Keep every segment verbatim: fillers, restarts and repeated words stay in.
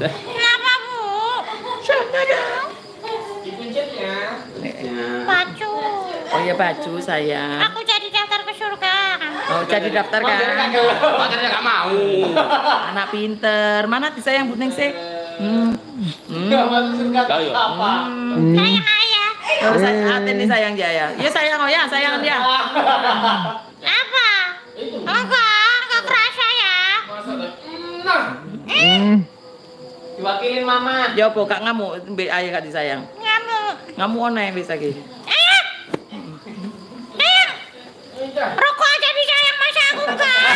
Kenapa, Bu? Sama dong. Dipencetnya. Baju. Oh ya baju sayang. Aku jadi daftar ke surga. Oh jadi daftar kan? Makanya nggak mau. Anak pinter. Mana disayang Bu Ning sih? Hmm. Hmm. Nggak masuk surga apa? Hmm. Sayang ayah. Oh, saya hati nih sayang Jaya. Ya sayang oh ya, sayang dia. Apa? Enggak, enggak kerasa ya. Nah, Hmm. diwakilin mama. Ya apa kak ngamuk mbek ayah kak disayang. Ngamuk. Ngamuk oneh bisa ki. Ayah. Ayah. Rokok aja disayang masa aku enggak.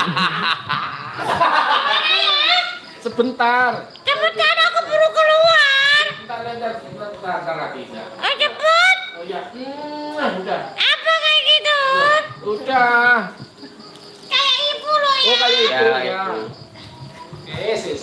Ayah. Sebentar. Cepetan aku buru keluar. Sebentar, sebentar, sebentar, sebentar lagi. Oh, cepet. Oh ya, hmm, udah, Apa kayak gitu? udah. Kayak ibu loh ya. Oh kayak itu ya. Yesus.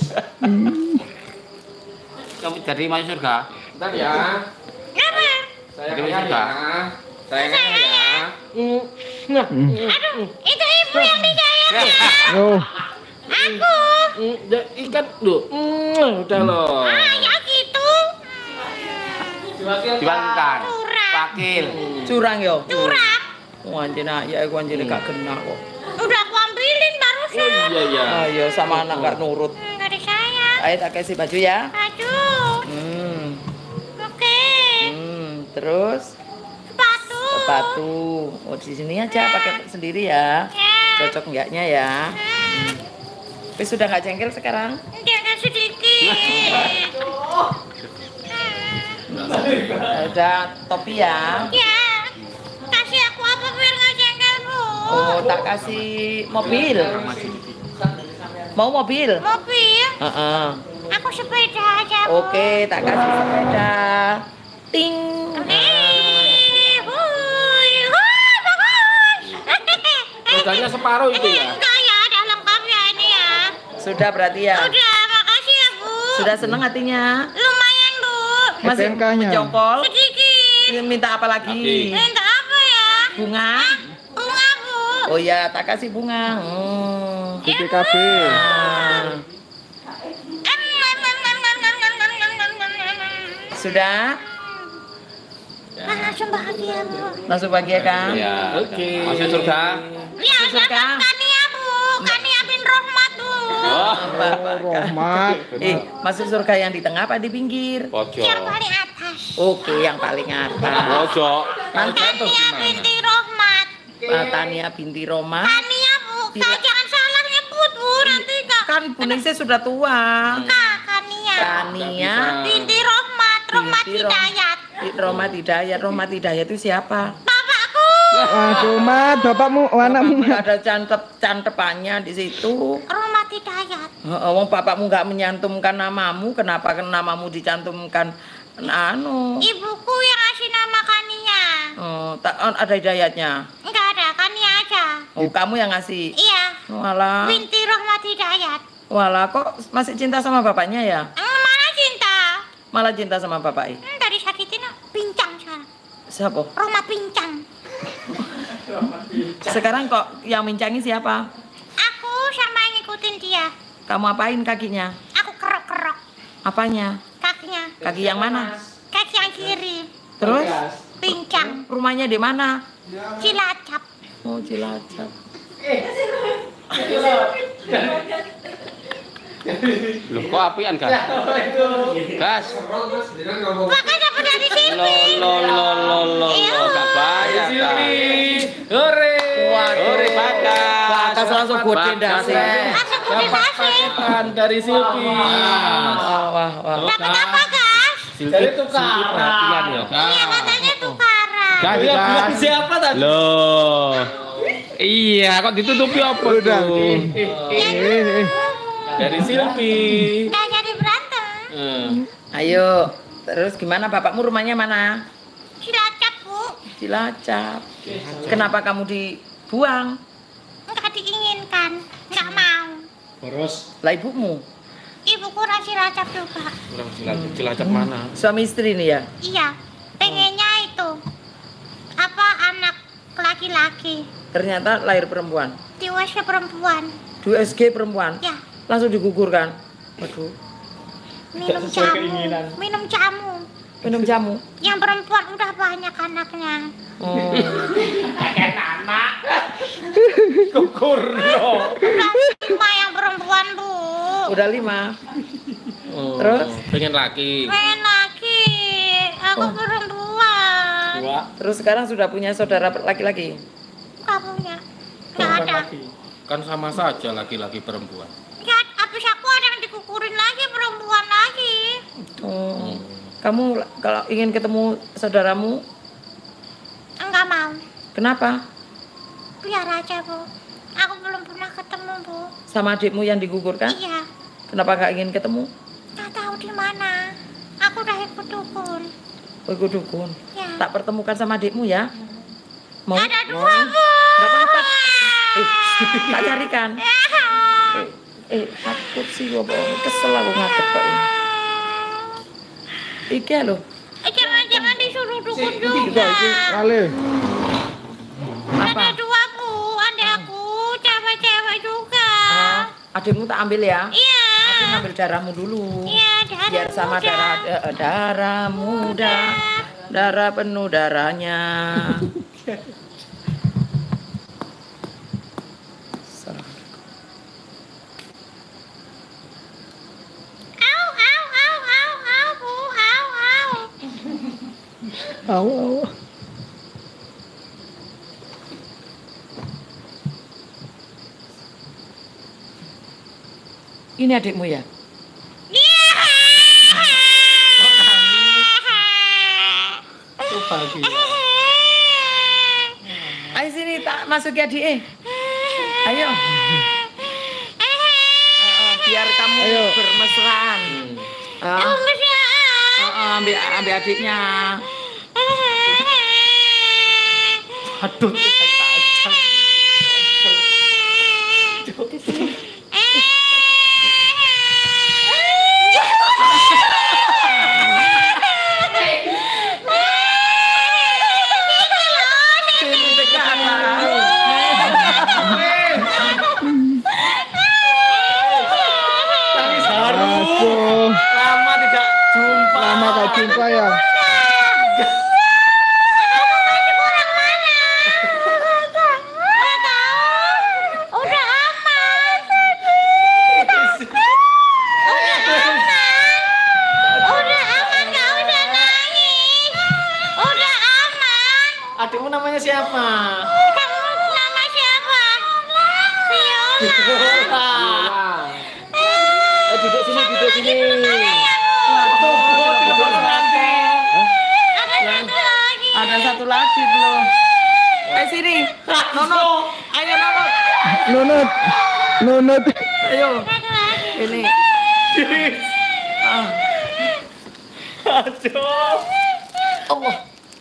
Kamu jadi masuk surga? Bentar ya. Apa? Saya Jadi ya. surga. Saya ya. Hmm. Nah, Aduh, itu ibu yang disayang ya. Oh. Aku. hmm, ya, ikan lu. Hmm, udah loh. Ah, ya gitu. Diwakilkan. Diwakilkan. Curang. Wakil. Curang yo. Curang. Oh anjir ya aku anjir gak kena kok. Udah aku ambilin Oh barusan. iya ya. Ayo sama anak gak nurut. Hmm, Gak disayang. Ayo tak kasih baju ya. Baju. Hmm. Oke. Hmm. Terus Sepatu. sepatu. Oh di sini aja pakai sendiri ya. Ya. Cocok enggaknya ya. Hmm. Tapi sudah nggak jengkel sekarang? Jangan sedikit. Hmm. Ada topi ya. Ya. Kasih aku apa biar nggak jengkel, Bu? Oh tak kasih mobil. Mau mobil? Mobil. Heeh. Aku sepeda aja, Bu. Oke tak kasih sepeda. Ting. Nih, hui, hui, bagus. Rodanya separuh itu ya. Enggak ya, ada lengkap ya ini ya. Sudah berarti ya. Udah, makasih ya, Bu. Sudah seneng hatinya. Lumayan, Bu. Masih S M K-nya. jongkol. Sedikit. Minta apa lagi? Minta apa ya? Bunga? Bunga, Bu. Oh ya tak kasih bunga. Hmm. B P K B. Nah, Em, em, em, em, em, em, em, em, em, em, em, em. sudah Ah, langsung bahagia, Bu. langsung bahagia kan? Ya. Oke. Masuk surga. Ya, Surga. dapat Kania, Bu. Kania bin Rohmat, Bu. Oh. Rahmat. Eh, masuk surga yang di tengah apa di pinggir? Pojok. Yang paling atas. Oke, yang paling atas. Pojok. Kania binti Rohmat. Ah, Tania binti Roma. Kania, Bu. Kak, jangan salah nyebut, Bu. Nanti Kak. Kan Bu Ningsih sudah tua. Kak, Kania. Tania Binti Rohmat. Rohmat binti Rom- Hidayat. Roma Hidayat. Roma Hidayat itu siapa? Bapakku. Waduh, Mat, bapakmu, oh, anakmu. Bapakmu ada cantep cantepannya di situ. Rohmat Hidayat. Heeh, wong bapakmu nggak menyantumkan namamu, kenapa kan namamu dicantumkan anu? Ibuku yang ngasih nama Kania. Oh, tak ada hidayatnya. Enggak ada, Kania aja. Oh, kamu yang ngasih. Iya. Walah. Binti Rohmat Hidayat. Walah, kok masih cinta sama bapaknya ya? Hmm, mana cinta? Malah cinta sama bapaknya. Hmm, dari sakitin pincang sekarang. Siapa? Rohmat pincang. Sekarang kok yang mincangi siapa? Aku sama ngikutin dia. Kamu apain kakinya? Aku kerok-kerok Apanya? kakinya. Kaki yang mana? Kaki yang kiri. Terus Pincang. rumahnya di mana? Cilacap. Oh, Cilacap. Loh, kok apian, Gas? Gas. Bahkan dapat dari sini. Lo lo lo lo lo lo gak bayar, Gas. Hore. Hore, Bagas. Bagas langsung gede Bagas. ndase. Langsung gue dikasih. Paketan dari Silvi. Wah, wah, wah. Dapat apa, Gas? Silvi, Dari Silvi tukaran. perhatian ya, Gas. Iya, katanya tukaran. Gas, Iya, Gas. bilang siapa tadi? Loh. Iya, kok ditutupi apa Udah. tuh? Eh, eh. Dari Silvi. Nggak jadi berantem. Hmm. Ayo, terus gimana bapakmu rumahnya mana? Cilacap, Bu. Cilacap. Kenapa kamu dibuang? Nggak diinginkan. Nggak mau. Boros. Lah ibumu, Ibuku orang Cilacap juga. Orang Cilacap, Cilacap mana? suami istri nih ya? Iya. Pengennya itu. Apa anak laki-laki. Ternyata lahir perempuan. Tiwasnya perempuan. Di U S G perempuan. Ya. Langsung digugurkan. Waduh. minum sesuai jamu. keinginan. Minum jamu. Minum jamu. Yang perempuan udah banyak anaknya. Oh. Kakek anak. Kukur no. Udah lima yang perempuan, Bu. Udah lima. Oh, Terus? pengen laki. Pengen lagi. Aku Oh. perempuan. Dua. Terus sekarang sudah punya saudara laki-laki. Gak punya. Gak Bukan ada. lagi. Kan sama saja laki-laki perempuan. Ya, habis aku ada yang dikukurin lagi, perempuan lagi. Oh. Kamu kalau ingin ketemu saudaramu, Enggak mau. kenapa? Biar aja, Bu. Aku belum pernah ketemu, Bu. Sama adikmu yang digugurkan? Iya. Kenapa nggak ingin ketemu? Gak tahu di mana. Aku udah ikut dukun. Oh, ikut dukun. Ya. Tak pertemukan sama adikmu ya? Mau? Ada dua, Bu. Nggak apa-apa. Eh, tak carikan. Ya. Eh, eh takut sih gua bohong. Kesel aku ngadep kok ini. Iki loh. Eh, Jangan-jangan disuruh dukun Juga juga. iki kali. Apa? Ada dua, Bu. Ada aku, cewek-cewek juga. Oh, adikmu tak ambil ya? Iya. Aku ngambil darahmu dulu. Iya, darah Biar sama muda. darah eh, darah muda. Darah penuh darahnya. Au, au, au, au, au, Bu. Au, au. Au au. Ini adikmu ya? Iya. Itu bahagia. Ayo sini tak masuki adik eh. Ayo. Eh, eh, biar kamu Ayo. bermesraan. Eh, Oh, mesra. eh, eh, ambil ambil adiknya. Aduh, tajam. Sini dekat. Tangis haru. Aduh, Lama tidak jumpa. lama gak jumpa ya. Udah aman. Udah aman, gak usah nangis. Udah aman. Adikmu namanya siapa? Kamu nama siapa? Viola. Eh, duduk sini, duduk sini. Waduh, Duduk nanti. Ada satu lagi. ada satu lagi belum. Ayo sini. Nono. Ayo Nono. Nunut. Nunut. Ayo. Satu lagi. Ini. Ah. Aduh. Allah.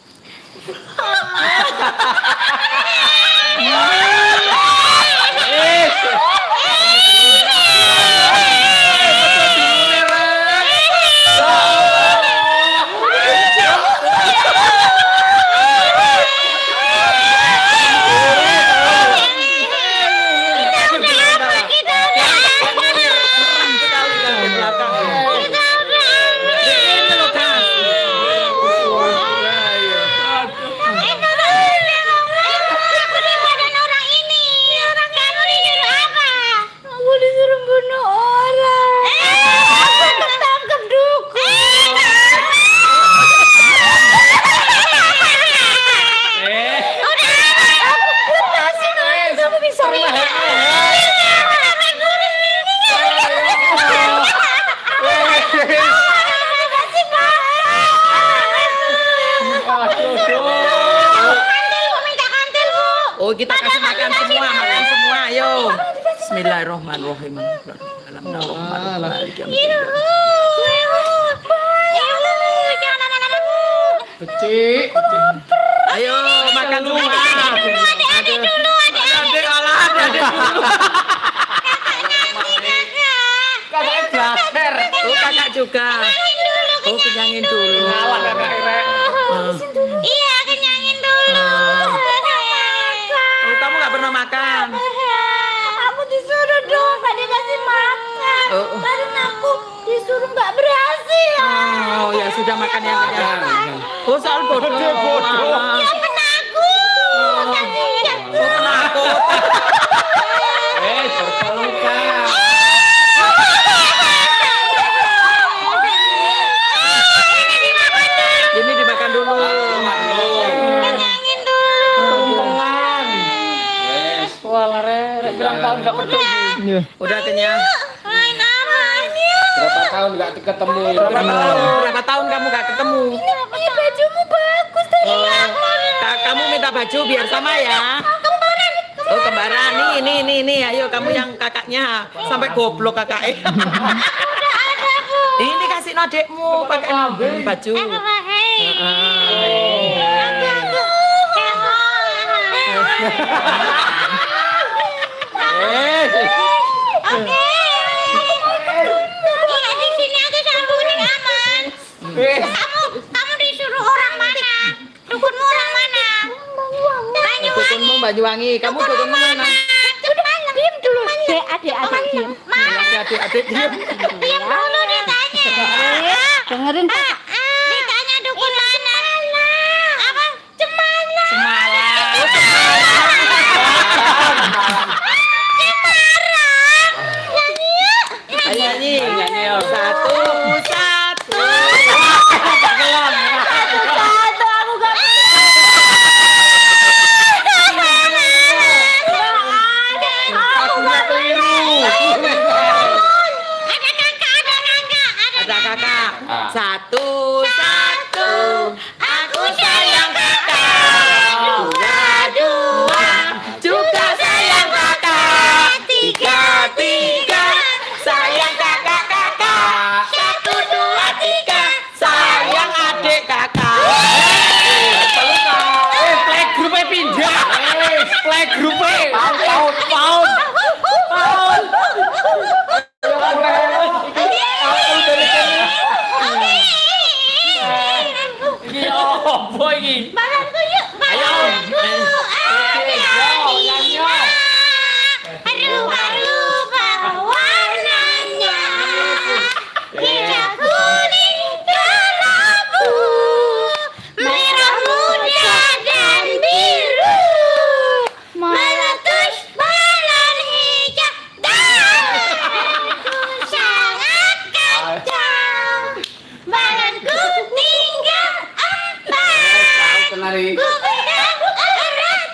Oh, kita kasih makan semua, makan semua, ayo. Bismillahirrahmanirrahim. Becik. Ayo makan semua. Adik dulu, adik olah, adik dulu. Kakak blaster. Oh, kakak juga. Oh, kenyangin dulu. Ngalah kakak Irek. Iya, kenyangin dulu. Oh, kamu nggak pernah makan. Kamu disuruh dong, gak dikasih makan. Oh, oh. Baru aku disuruh disuruh nggak berhasil. Oh ya sudah makan yang kenyang. Oh soal bodoh. Bodoh. Ya penakut. Oh penakut. Eh, terpelukan. Ini dimakan dulu. Kenyangin dulu. Tumpengan. Walah, Rek, berapa tahun nggak ketemu? Ya. Udah kenyang. Main aman ya. Berapa tahun nggak ketemu? Berapa tahun? Berapa tahun kamu gak ketemu? Ini bajumu bagus dari aku. Kak, kamu minta baju biar sama ya. Kembaran. Oh kembaran nih, nih, nih, nih. Ayo kamu yang kakaknya. Sampai goblok kakaknya. Ini kasih adekmu pakai baju. Oke. Ingat di sini ada sapu kuning aman. Kamu kamu disuruh orang mana? Dukunmu orang mana? Banyuwangi. Dukunmu Banyuwangi. Kamu dukunmu mana? Udah diam dulu. Dek, adik, adik diam. Adik-adik diam. Diam dulu ditanya. Dengerin Pak. Ditanya dukun mana? Apa? Cemana? Semalam. Ayo nyanyi. Nyanyi, Om. Satu, satu. Satu aku gak Lagunya keliru. ada kakak, ada naga, ada Ada kakak. Ah. Satu, satu. Aku sayang kakak. Dua, dua. Juga sayang kakak. Tiga, tiga. Sayang kakak, kakak. Satu, dua, tiga. Sayang adik kakak. Eh, playgroup-nya pindah. Eh, playgroup-nya. Paut, paut, paut. Paut. Iki opo iki? Balanku yuk, balanku. Adik-adik. Rupa-rupa warnanya. Merah kuning kelabu, merah muda dan biru, meletus balon hijau dan sangat kacau. Balonku tinggal empat. Penari. Ku pegang erat-erat.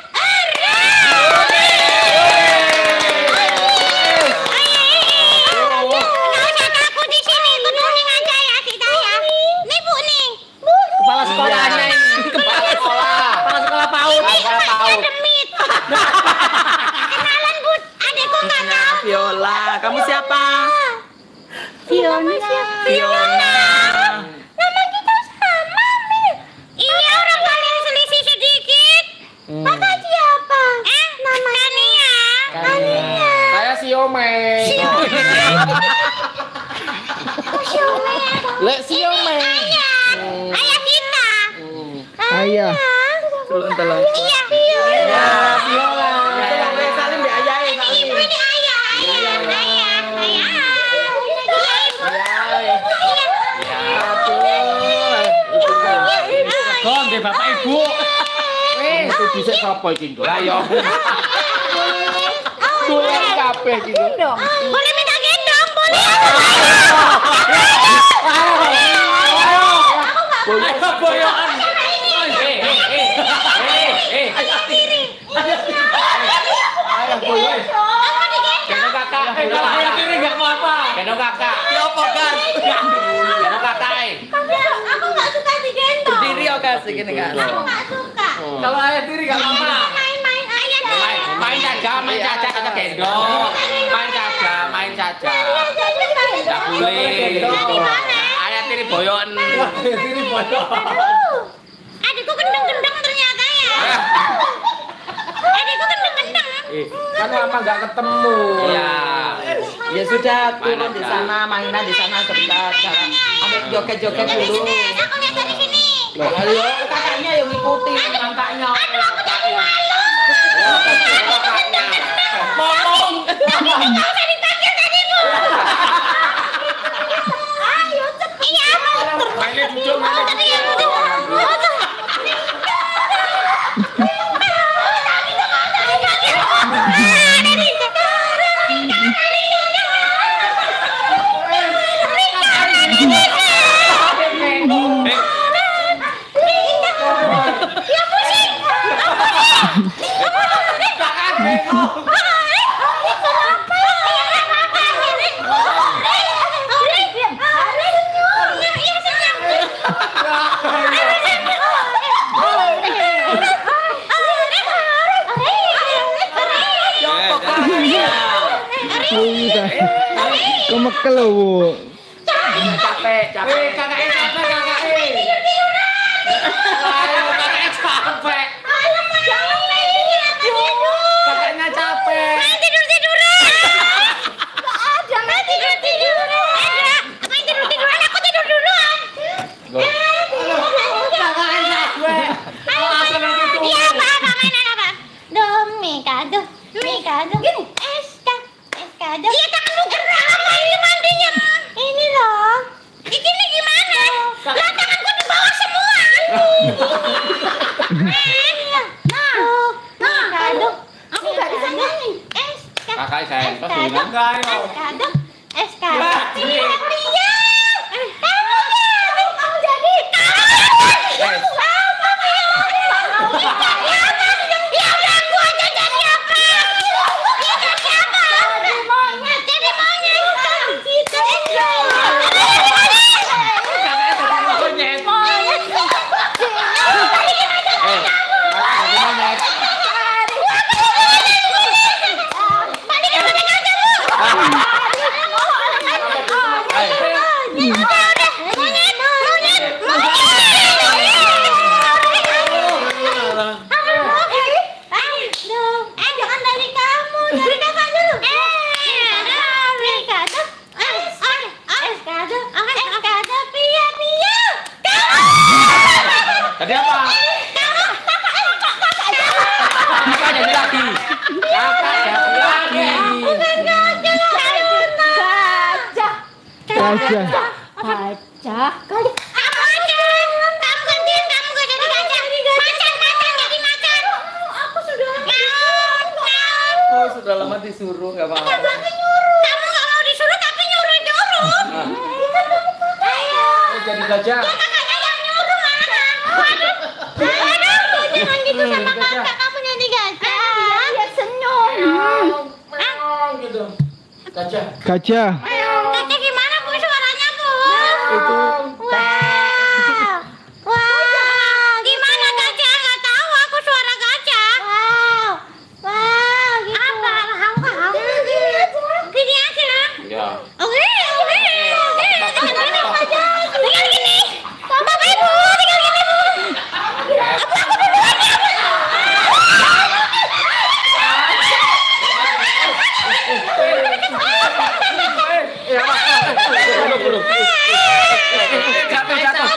Nggak usah takut di sini, turunin aja ya kita ya. Nih Bu nih. Kepala sekolahnya ini. Kepala sekolah. Kepala sekolah PAUD. Kepala paut. Demit. Kenalan Bu, adekku nggak tahu. Viola, kamu siapa? Fiona. Fiona. Nama kita sama, Mil. Iya, orang paling selisih sedikit. Kakak siapa? Eh, namanya Kania. Kania. Saya Siomay. Siomay. Lek Siomay. Ayah. Ayah kita. Ayah. Tolong, tolong. Iya, Fiona. Ya, Viola. Ya, ya, salim deh, ayah, ya, Ini salim. ibu, ini ayah. Ayah, ayah, ayah. Iya, ibu. Iya. Kon deh bapak ibu. Eh, itu bisa sapa iki? Lah yo. Dolan kabeh iki. Boleh minta gendong, boleh. Ayo boyokan. Eh, eh, eh. Eh, eh. Ayo boyokan. Gendong kakak. Eh, kalau ayah kiri enggak mau apa. Gendong kakak. Ya, apa kan? Gendong kakak. eh. Aku nggak suka digendong. Berdiri oke sih gini kan. Aku nggak suka. Kalau ayah tiri gak apa-apa. Main-main ayah deh. Main, main saja, main saja kata gendong. Main saja, main saja. Enggak boleh. Ayah tiri boyon. Tiri bodoh. Aduh, adikku gendeng-gendeng ternyata ya. Adikku gendeng-gendeng. Eh, kan lama nggak ketemu. Iya. Ya sudah, turun di sana, mainan di sana sebentar. Ambil joget-joget Dari dulu. sini, aku lihat dari sini. Ayo, kakaknya yang ngikutin, kakaknya. Aduh, aku jadi malu. Ngomong. Nggak usah dipanggil tadi, Bu. Udah. Kemekel lho, Bu. Capek, capek. Eh, kakaknya capek, kakaknya. Ayo, kakaknya capek. Jangan main Kakaknya capek. tidur-tiduran. Enggak ada, main tidur-tiduran. Apa yang tidur-tiduran? Aku tidur duluan. Kakaknya capek. Ayo, iya, apa, apa, mainan apa? Do, Mikado, Mikado, Eska, Eskado. Iya, tangan lu gerak, apa ini mandinya? Ini loh. Ini gimana? Lah, tanganku di bawah semua. Nah, Mikado. Aku nggak bisa nyanyi. Eska, Kakaknya sayang, Eskado, enggak, ayo. Eskado, Eskado. Lah, Iya, iya. Kamu jadi, kamu jadi. Eh, Tadi apa? Kakak jadi lagi. Kakak jadi lagi. Gajah. Gajah. Kamu gantian, kamu gak jadi gajah. Macan, macan jadi macan. Aku sudah Oh, sudah lama disuruh, nggak apa-apa. Kamu gak mau disuruh tapi nyuruh-nyuruh. Ayo. Jadi gajah. Kakaknya yang nyuruh malah. Waduh. Waduh, jangan gitu sama kakak. Kamu jadi gajah. Ya senyum. gitu. Gajah. Gajah. Kakak gimana Bu suaranya Bu? Itu. Wah. Wah. Gimana gajah? Nggak tahu aku suara gajah. Wow. Wow. Gitu. Apa? Hau hau. Gini aja. Gini aja. Ya. Oke, oke, oke. Tinggal gini. Bapak Ibu, tinggal gini Bu. Aku aku duluan ya. Jatuh, jatuh.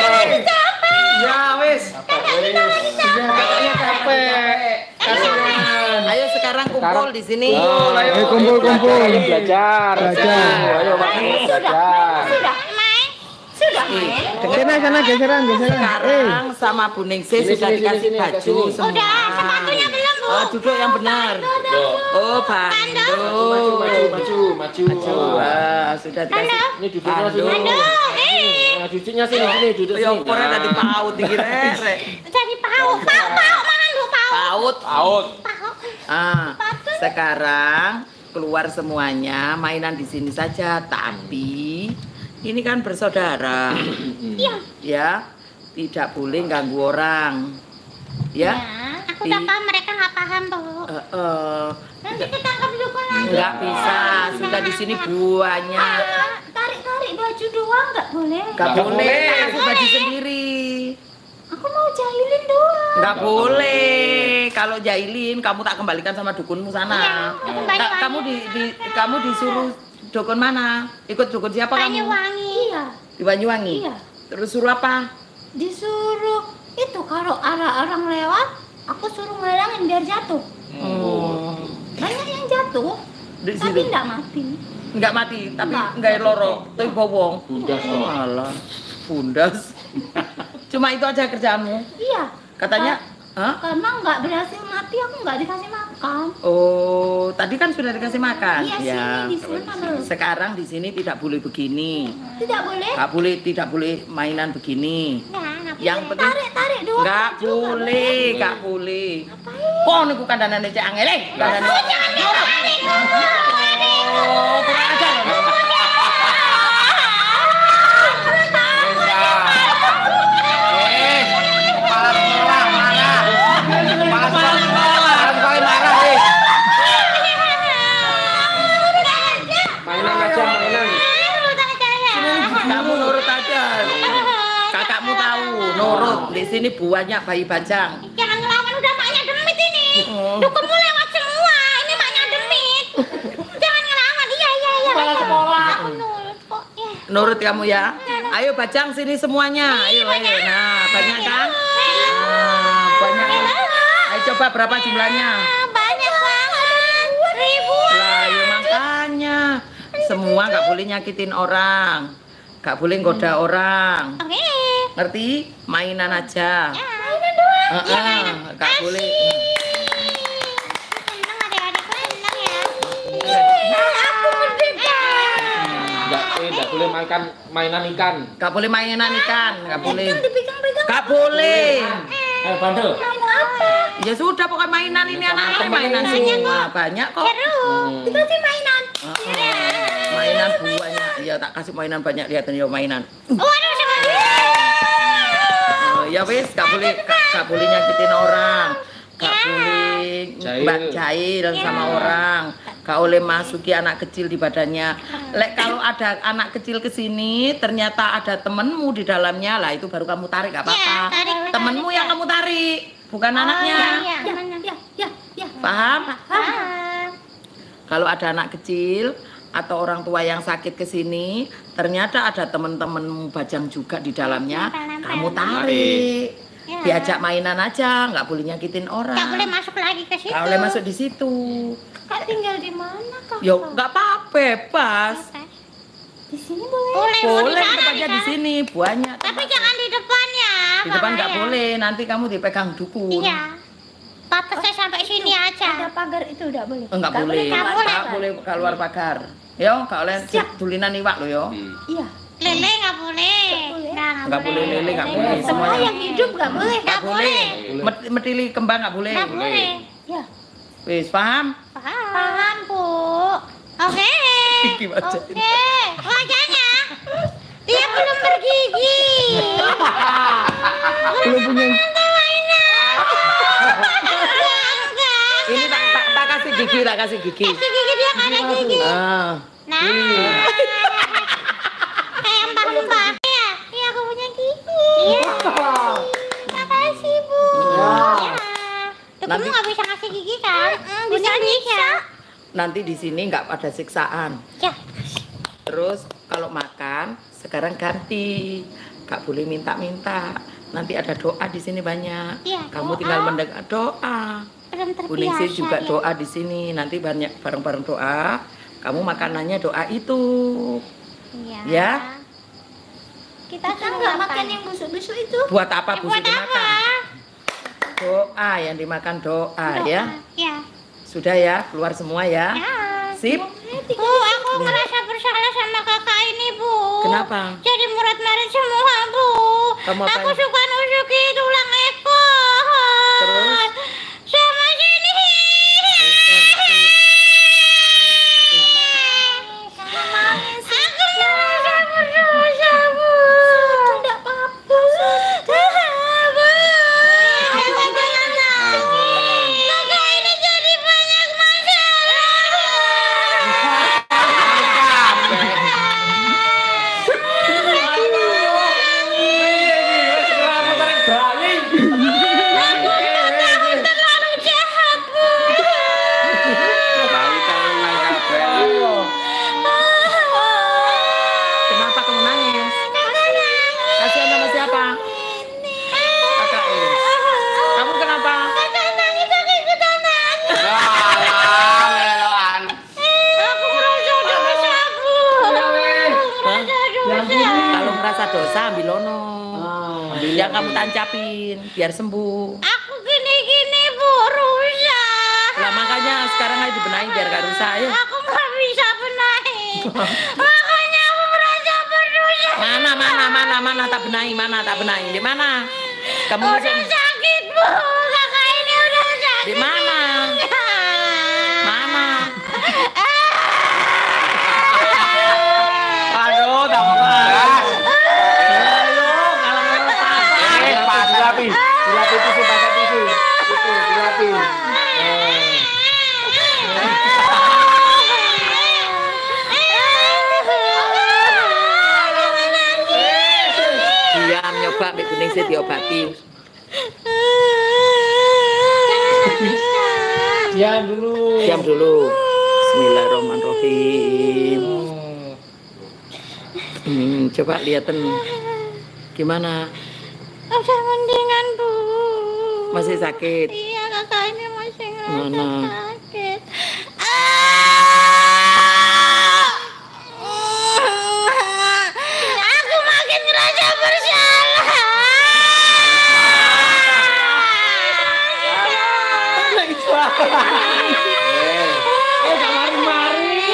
Ya wis. Kakaknya capek. Kasihan. Ayo sekarang kumpul di sini. Ayo kumpul-kumpul. Belajar. Belajar. Ayo belajar. Sudah main. Sudah main. Sana sana geseran geseran. Eh. Sekarang sama Bu Ningsih Sini, sudah sini, dikasih sini, baju sini. semua. Udah, sepatunya belum Bu. Oh, duduk yang benar. Oh, Maju, Bandung. maju, maju, maju. Wah, sudah dikasih. Halo. Ini duduknya sini. Aduh, eh. Nah, duduknya sini, sini, duduk Ya, sini. ukurnya tadi paut dikira-kira. Jadi pauk, pauk, pauk, mana lu pauk? Paut. Paut. Pauk. Ah, sekarang keluar semuanya, mainan di sini saja. Tapi ini kan bersaudara, Iya. ya. Tidak boleh ganggu orang, ya. Aku udah paham mereka nggak paham Bu. Eh, eh, Nanti ketangkap dukun lagi. nggak bisa, sudah di sini banyak. Tarik-tarik baju doang nggak boleh. Nggak Nggak boleh, boleh. aku baju sendiri. Aku mau jahilin doang. Nggak boleh. Kalau jahilin, kamu tak kembalikan sama dukunmu Iya, sana. aku Ka- Banyuwangi. kamu di, di- kamu disuruh dukun mana? Ikut dukun siapa kamu? Banyuwangi. Iya. Di Banyuwangi. Iya. Terus suruh apa? Disuruh itu kalau ada orang lewat, aku suruh ngelangin biar jatuh. Oh. Banyak yang jatuh, Di tapi situ. nggak mati. Nggak mati, tapi Nggak. nggak loro, tapi bowong. Bundas, Oh, alah. Bundas. Cuma itu aja kerjaanmu. Iya. Katanya, hah? Karena nggak berhasil mati, aku nggak dikasih makan. Oh, tadi kan sudah dikasih makan. Iya Ya. sini di sana belum. Sekarang di sini tidak boleh begini. Tidak boleh. Nggak boleh, tidak boleh mainan begini. Nah, nggak Yang boleh. penting- tarik tarik doang. Nggak juga boleh, nggak boleh. Kok niku kandhanane cek angel eh? Kandhane. Oh, jangan ditarik. Oh, kurang ajar. Eh, kepala sekolah marah. Kepala sekolah, kepala sekolah marah, eh. Di sini banyak bayi bajang. Jangan ngelawan, udah maknya demit ini. Oh. Dukungmu lewat semua. Ini maknya demit. Jangan ngelawan. Iya, iya, iya. Kepala sekolah. Aku nurut kok. Ya. Nurut kamu ya. Ayo bajang sini semuanya. Ayo, ayo. Nah, banyak kan? Nah, banyak. Ayo coba berapa jumlahnya? Banyak banget. Ribuan. Lah, ya makanya. Semua nggak boleh nyakitin orang. Nggak boleh goda orang. Oke. Ngerti? Mainan aja. Ya, mainan doang. Heeh, Iya, mainan. nggak boleh. Senang adik-adikku, senang ya. Iya. Aku merdeka. Enggak, eh, enggak boleh makan mainan ikan. Nggak boleh mainan ikan. Nggak boleh. Dipegang-pegang. Nggak boleh. Eh, bandel. Mainan apa? Ya sudah, pokoknya mainan ini anak-anak mainan semua. Banyak kok. Seru. Dikasih mainan. Heeh. Mainan banyak. Ya tak kasih mainan banyak, lihat ya mainan. Waduh, sekali. Oh, ya wis, gak boleh gak, gak boleh nyakitin orang. Gak boleh Jahil. mbak jahil sama orang. Gak boleh masuki anak kecil di badannya. Lek kalau ada anak kecil ke sini, ternyata ada temenmu di dalamnya, lah itu baru kamu tarik, gak apa-apa. Ya, tarik, Temenmu yang kamu tarik, bukan anaknya. Iya, ya, ya, ya. Paham? Paham. Kalau ada anak kecil atau orang tua yang sakit ke sini, ternyata ada temen-temenmu bajang juga di dalamnya, Nempel-nempel. kamu tarik. Ya. Diajak mainan aja, nggak boleh nyakitin orang. Gak boleh masuk lagi ke situ. Nggak boleh masuk di situ. Kak tinggal di mana, Kak? Yo, nggak apa-apa, bebas. Di sini boleh. Boleh, Boleh sana, tempatnya di sana. sini, banyak. Tapi tempat. jangan di depan ya. Di depan nggak bahaya. boleh, nanti kamu dipegang dukun. Iya. Batasnya sampai sini aja. Ada pagar itu udah boleh. Enggak boleh, nggak boleh. nggak boleh keluar pagar. Yo, nggak boleh tulinan iwak lo yo. Iya. Lele nggak boleh. Nggak, Nggak boleh lele, nggak boleh. Semua Semuanya yang hidup nggak boleh. Nggak boleh. Met- Metili kembang nggak boleh. Nggak boleh. Ya. Wis paham? Paham. Paham, Bu. Oke. Gigi wajah. Oke. Wajahnya. Dia belum bergigi. Belum punya. Ini tak, tak, tak kasih gigi, tak kasih gigi. Kasih gigi dia nggak ada gigi. Ah. Nah. Kayak mbak-mbak. Iya. Iya, aku punya gigi. Iya. Makasih, Bu. Ya. Tuh, kamu Nanti- nggak bisa ngasih gigi kan? Bisa, bisa. Nanti di sini nggak ada siksaan. Ya. Terus kalau makan sekarang ganti, nggak boleh minta-minta. Nanti ada doa di sini banyak. Iya, Kamu doa. tinggal mendengar doa. Belum terbiasa. Kuningsih juga ya. doa di sini. Nanti banyak bareng-bareng doa. Kamu makanannya doa itu. Iya. Ya. Kita Kita nggak makan yang busuk-busuk itu. Buat apa Ya, Bu buat sudah apa? makan? Doa yang dimakan doa ya. Ya. Sudah ya, keluar semua ya. Ya. Sip. Bu, aku ngerasa bersalah sama kakak ini, Bu. Kenapa? Jadi murid-murid semua, Bu. Kamu apa Aku yang- suka nusuki tulang ekor. Terus? Sama sini. Aku merasa berdosa, Bu. Tidak apa-apa. Bu. Kakak jangan nangis. Kakak ini jadi banyak masalah. Terlalu jahat, Bu. Balik tangan kabel. Kenapa kamu nangis? Kasihan sama siapa? Kakak Is. Kamu kenapa? Kakak nangis, aku ikutan nangis. Alah, melokan. Aku merasa dosa, Bu. Hah? Dosa. Kalau merasa dosa ambil lono. Yang kamu tancapin biar sembuh. Aku gini-gini, Bu, rusak. Lah makanya sekarang aja dibenahi biar gak rusak ya. Aku nggak bisa benahi. Makanya aku merasa berdosa. Mana mana mana mana tak benahi, mana tak benahi. Di mana? Kamu Udah masuk sakit, Bu. Kakak ini udah sakit. di mana? Mana? Aduh, tak apa-apa. Ayo, kalau mau lepas. Eh, pas dilapi. Dilapi tisu, pakai tisu. Itu, dilapi. Diam nyoba Mbak Kuning Wis diobati. Diam dulu. Diam dulu. Bismillahirrahmanirrahim. Hmm, coba lihatin gimana? Udah mendingan, Bu. Masih sakit. Iya, kakaknya masih ngerasa Mana? sakit. Aku makin ngerasa bersalah. Eh, jangan mari-mari.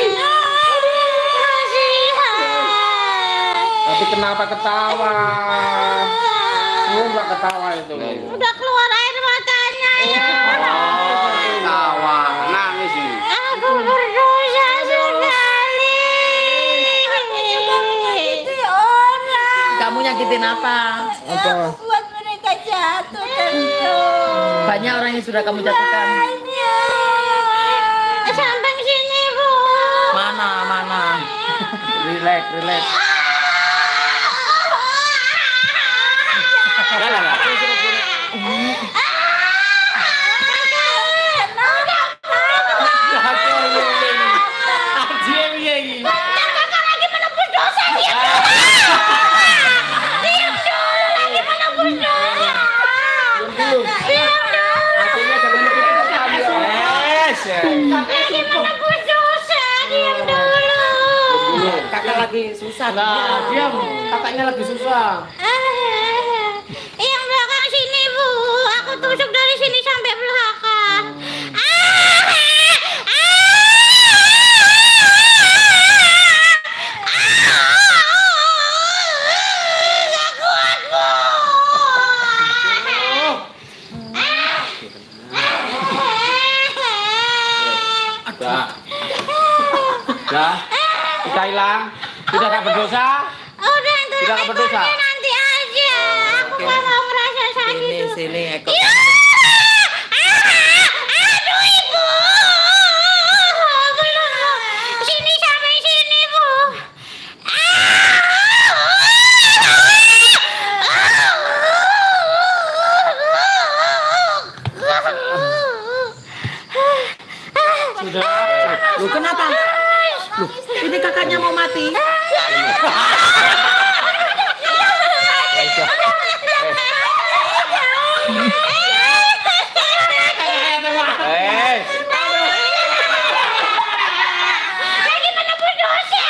Tapi kenapa ketawa? Oh, enggak ketawa itu. Udah keluar air matanya ya. Tawa, nangis ini. Aku berdosa sekali. Kamu nyakitin apa? Apa? Buat mereka jatuh tentu. Banyak orang yang sudah kamu jatuhkan. Sampai sini, Bu. Mana, mana? Relax, relax. Akhirnya jangan kita yes. Lagi menebus dosa, diam dulu. Kakak lagi susah. Nah, diam. Kakaknya lagi susah. Ah, yang belakang sini, Bu. Aku tusuk dari sini sampai belakang. Ah, nggak kuat, Bu. Dah. Dah. Sudah hilang. Sudah tak berdosa. Udah, itu Tidak akan berdosa. ekornya nanti aja. Aku nggak mau merasa sakit. Sini, dulu. sini ekor. Ya! Ah, aduh, Ibu. Belum, Bu. Sini sampai sini, Bu. Sudah. Loh, kenapa? Loh, ini kakaknya mau mati. Eh. Lagi menebus dosa.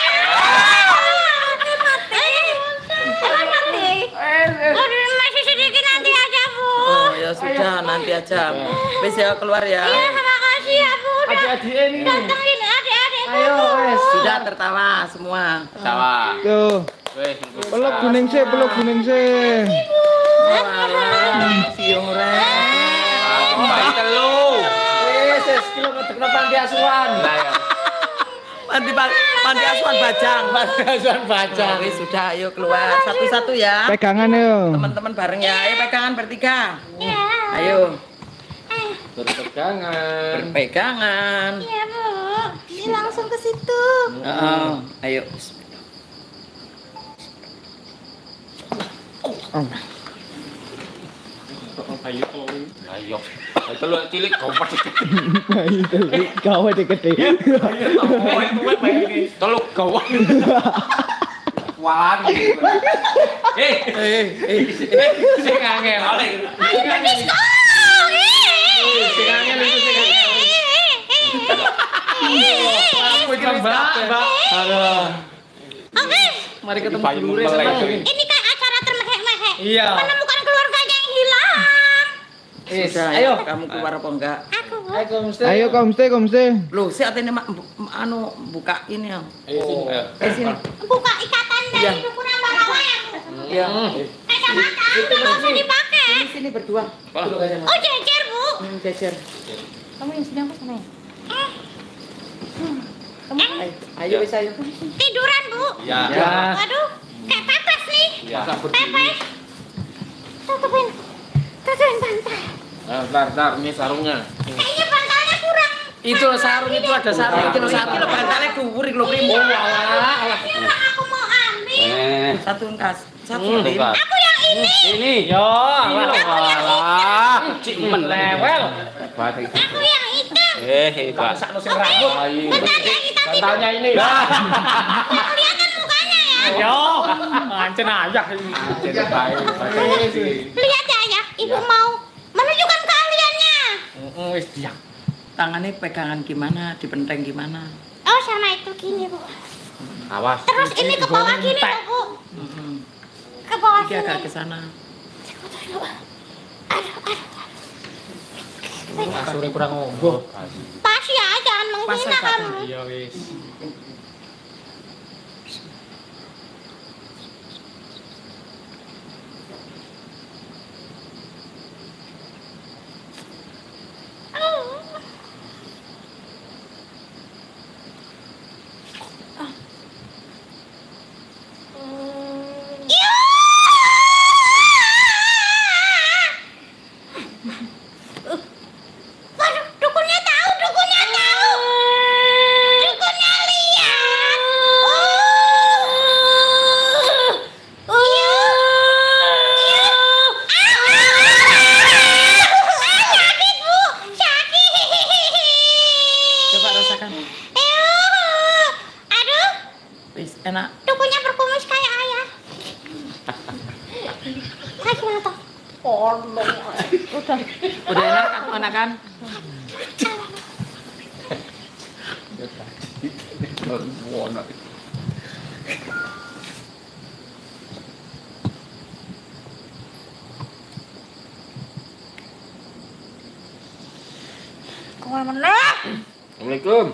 Mati. Aduh, masih sedikit nanti aja, Bu. Oh, ya sudah, nanti aja. Wis ya keluar ya. Ya, terima kasih ya, Bu. Udah Adik-adik ini. datengin adik-adik. Ayo, wes. Sudah tertawa semua. Tawa. Tuh. Wes. Peluk kuning sih, peluk kuning sih. Walah, siung rek. Bayi telu. Wes, wes, kilo kenapa panti asuhan? Nah, ya. Panti panti asuhan Bajang. Panti asuhan baca. Wis sudah, ayo keluar satu-satu ya. Pegangan yuk. Teman-teman bareng ya. Ayo pegangan bertiga. Ya. Ayo, Berpegangan. berpegangan. Iya, Bu. Ini langsung ke situ. Heeh, ayo. Ayo. Ayo. Telu cilik gompet. Bayi telik gawe gede. Telu gawat. Walan. Eh, eh, eh. Sing angel. Sing angel. Sing angel itu sing angel. Aku iki Mbak, Mbak. Aduh. Oke, Mari ketemu Bayi dulu melek. ini kayak acara termehek-mehek. Iya. Menemukan keluarganya yang hilang. Yes. Sudah, Ayo. kamu keluar apa enggak? Aku, Bu. Ayo, Mesti. Ayo komste komste. Loh, si atene mak bu- anu buka ini ya. Ayo sini. Ayo. Eh sini. Buka ikatan Iya. dari ukuran bawah ya, Bu. Iya. Kacamata nggak usah dipakai. Sini sini berdua. Oh, jejer, Bu. Hmm, jejer. Kamu yang sini aku sama ya? Ayo, ayo wis ayo. Tiduran, Bu. Ya. Ya. Aduh, kayak pepes nih. Ya. Masa berdiri. Pepes. Tutupin. Tutupin bantal. Nah, ntar, ntar, ini sarungnya. Kayaknya bantalnya kurang. Itu loh sarung, itu ada sarung, itu loh Iki sarung. lho bantalnya dhuwur iki lho Prim. Oh, alah, alah. Kurang aku mau ambil. Eh. Satu kas. Satu Hmm, Prim. buka. Aku yang ini. Ini. Yo, Walah. Cik men lewel. Batik. Aku yang hitam. Eh, hebat. Sakno sing rambut. Bentar ya kita tidur. Bantalnya ini. Nggak kelihatan mukanya ya. Yo, ngancen aja. Jadi baik, baik. Lihat ya ya, ibu mau menunjukkan keahliannya. Heeh, wis diam. Tangannya pegangan gimana, dipenteng gimana? Oh sama itu gini bu. Awas. Terus ini ke bawah gini loh bu. Mm-mm. Ke bawah Iki agak sini. ke sana. Aduh aduh. Kasure kurang ngombo. Pas ya, jangan menghina Pas, kamu. Iya wis. Waduh, dukunnya tahu, dukunnya tahu. Dukunnya lihat. Oh. Oh. Iya. Sakit, Bu. Sakit. Coba rasakan. Ew. Aduh, Wis, enak. dukunnya berkumis kayak ayah. Kasih nonton. Udah enak kan, enak kan? Kemana-mana? Assalamualaikum.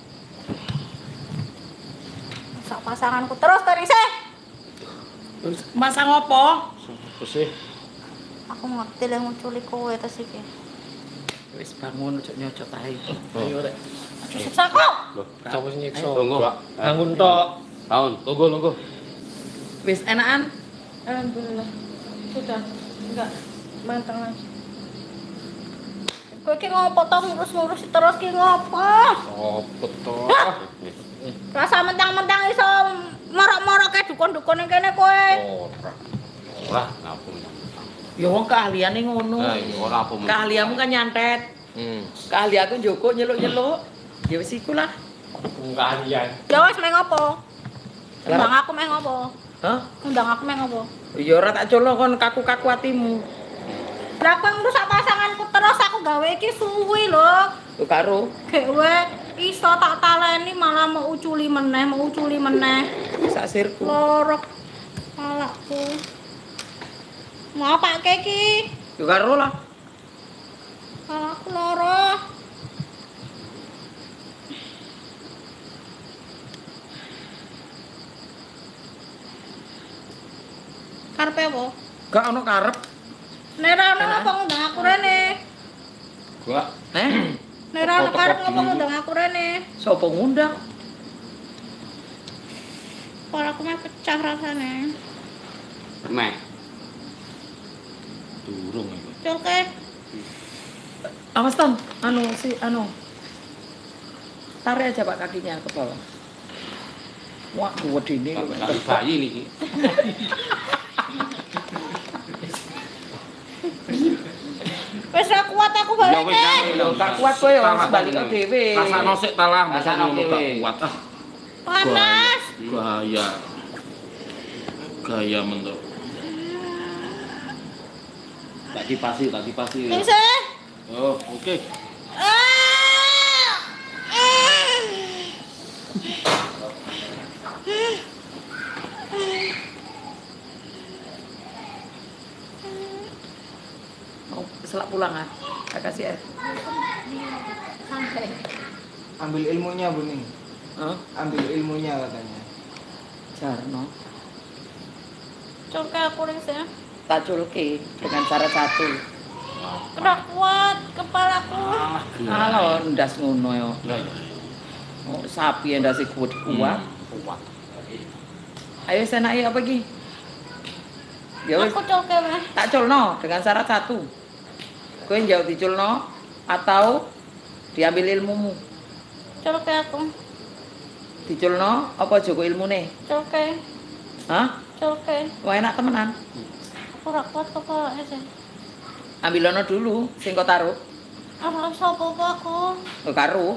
Sak pasanganku terus tadi sih. Masa ngopo? Apa sih? Aku ngerti lah nguculi kowe ta sih ki. Wis bangun ojo nyocot ae. Ayo rek. Siksa kok. Loh, Coba sing nyiksa. tunggu. Bangun tok. Tahun, tunggu, tunggu. Wis enakan? Alhamdulillah. Sudah. Enggak. Manteng lagi. Kowe ki ngopo to ngurus-ngurus terus ki ngopo? Oh, betul. Rasa mentang-mentang iso morok-morok ke dukun-dukun ning kene kowe. Ora. Ora, ngapun. Ya wong keahliane ngono. Nah, ini ora apa. Keahlianmu kan nyantet. Hmm. Keahlianku njoko nyeluk-nyeluk. Ya wis iku lah. Keahlian. Ya wis meh ngopo? Undang aku meh ngopo? Hah? Undang aku meh ngopo? Ya ora tak colok kon kaku-kaku atimu. Lah kowe ngrusak pasanganku terus aku gawe iki suwi lho. Yo karo Kowe iso tak taleni malah mau uculi meneh, mau uculi meneh. sak sirku. Lorok malakku. Mau apa kayak iki? Yo karo lah. Malakku loro. Karepe apa? Gak ono karep. Nek ra ono apa ngundang aku rene? Gua Eh, Nek ra ono karep ngapa ngundang aku rene? sapa ngundang? Kepala aku mah pecah rasane. meh. Durung iki. Culke. Awas Ton, anu si anu. Tarik aja Pak kakinya ke bawah. Wah, gedene. Kali bayi niki. Wis ra kuat aku Ya balik. wis, ya wis. Lho, tak kuat kowe ya balik ke dhewe. Rasakno sik ta lah, Rasakno rasakno dhewe. gak kuat. Ah, Panas. Gaya gaya mentok. tak dipasi, tak dipasi. Ning sih. Oh, oke. Ah. Mau selak pulang ah. Tak kasih air. Ambil ilmunya Bu Ning. Hah? Ambil ilmunya katanya. Jarno. Culke aku ning sih. Tak culke dengan cara satu. Kena kuat kepalaku. Halo, ndas ngono yo. Lah ya. Oh, sapi yang ndase kuat kuat. Kuat. Ayo senake apa iki? Ya wis, Aku culke meh. tak culno dengan syarat satu. Kowe njauh diculno atau diambil ilmumu. Culke aku. Diculno apa jogo ilmune? Culke. Hah? Culke. Wah enak temenan. Ora kuat kepalanya sih. Ambilono dulu sing kok taruh. Ora sapa aku. Kok karo.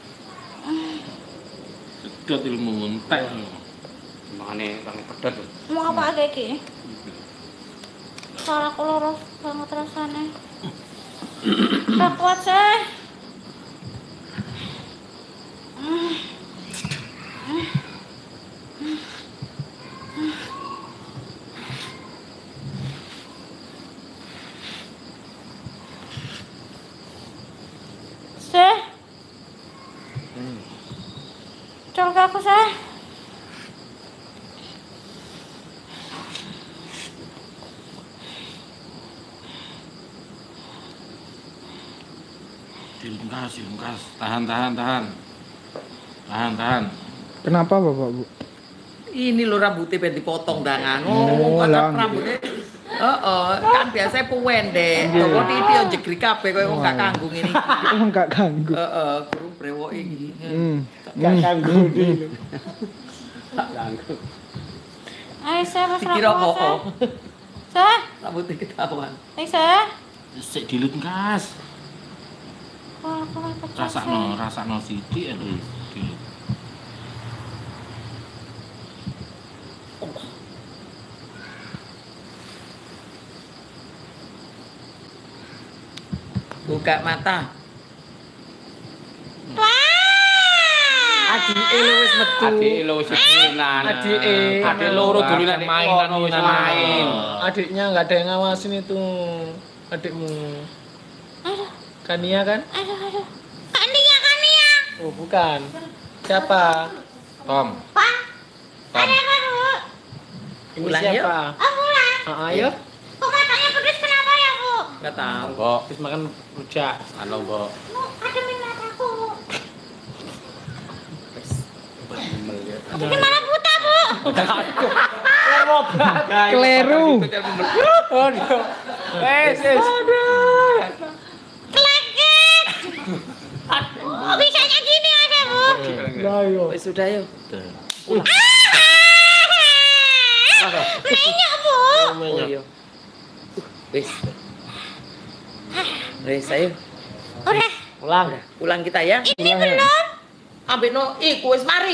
Sedot ilmu entek. Makane kang pedhot. Mau apa iki? Salah aku loro banget rasane. Ora kuat sih. Seh. Colok aku seh. Dilungkas, dilungkas. Tahan, tahan, tahan. Tahan, tahan. Kenapa Bapak, Bu? Ini lho rambutnya pengen dipotong tangan. Oh, Oh, lah, rambutnya. Heeh, kan biasanya pendek. Kok iki yo jegri kabeh koyo wong gak kanggung ini. Oh, enggak ganggu. Heeh, guru brewok iki. Hmm. Enggak ganggu. Ayo seh wis Dikira ora kuat. kok. Seh. Rambutnya ketahuan. Ayo seh. Sik dilungkas. Ora kuat pecah. Rasakno, rasakno sithik lho. Dilut. Buka mata. Adike lho wis metu. Adik lo wis dulunan. Adike. Adik loro dulunan Mainan kono wis mainan. main. Adiknya nggak ada yang ngawasin itu. Adikmu. Aduh, Kania kan? aduh, aduh. Kania, Kania. Oh, bukan. Siapa? Tom. Pak. Tom. Ada kan, Bu? Ini Ulang siapa? Oh, pulang. Ah, ayo. Kok matanya pedes kenapa ya, Bu? Enggak tahu. Mbok, Habis makan rujak. anu Mbok. Bu, ademin mataku, Bu. Ini malah buta, Bu. Keliru. Aduh. Wes, wes. Keleket. Kok bisanya gini aja, Bu? Lah yo. Wis sudah yuk. Banyak, Bu. Oh iya. Wis. Wis ayo. Udah. Pulang. Pulang kita ya. Ini belum. Ambek no iku wis mari.